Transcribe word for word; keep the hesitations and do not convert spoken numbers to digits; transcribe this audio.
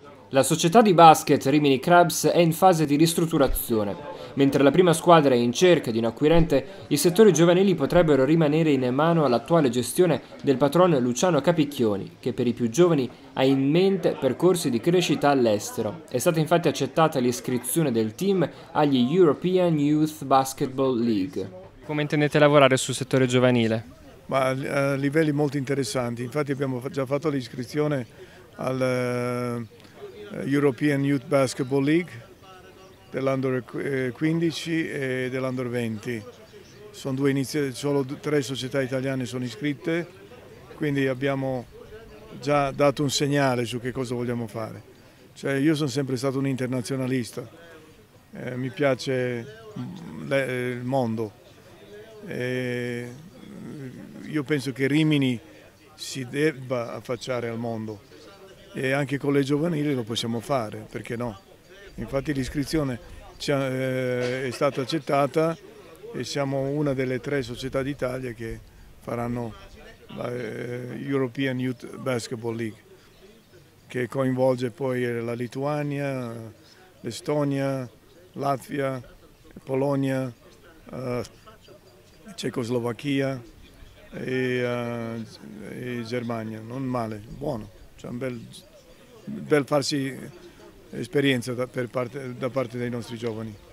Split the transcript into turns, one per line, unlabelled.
La società di basket Rimini Crabs è in fase di ristrutturazione. Mentre la prima squadra è in cerca di un acquirente, i settori giovanili potrebbero rimanere in mano all'attuale gestione del patron Luciano Capicchioni, che per i più giovani ha in mente percorsi di crescita all'estero. È stata infatti accettata l'iscrizione del team agli European Youth Basketball League. Come intendete lavorare sul settore giovanile?
Ma a livelli molto interessanti, infatti abbiamo già fatto l'iscrizione al European Youth Basketball League dell'Under quindici e dell'Under venti. Sono due inizi- solo tre società italiane sono iscritte, quindi abbiamo già dato un segnale su che cosa vogliamo fare. Cioè, io sono sempre stato un internazionalista, eh, mi piace il mondo. E io penso che Rimini si debba affacciare al mondo e anche con le giovanili lo possiamo fare, perché no? Infatti l'iscrizione è stata accettata e siamo una delle tre società d'Italia che faranno la European Youth Basketball League, che coinvolge poi la Lituania, l'Estonia, Latvia, Polonia, uh, Cecoslovacchia e, uh, e Germania. Non male, buono, c'è un bel, bel farsi esperienza da, per parte, da parte dei nostri giovani.